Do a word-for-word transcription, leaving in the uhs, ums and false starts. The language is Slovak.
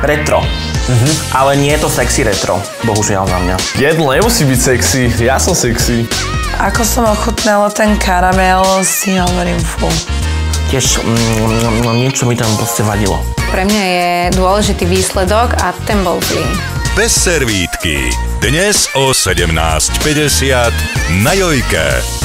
retro. Uh-huh. Ale nie je to sexy retro, bohužiaľ za mňa. Jedlo nemusí byť sexy, ja som sexy. Ako som ochutnala ten karamel, si hovorím fú. Tiež mm, niečo mi tam proste vadilo. Pre mňa je dôležitý výsledok a ten bol zlý. Bez servítky. Dnes o sedemnásť päťdesiat na Jojke.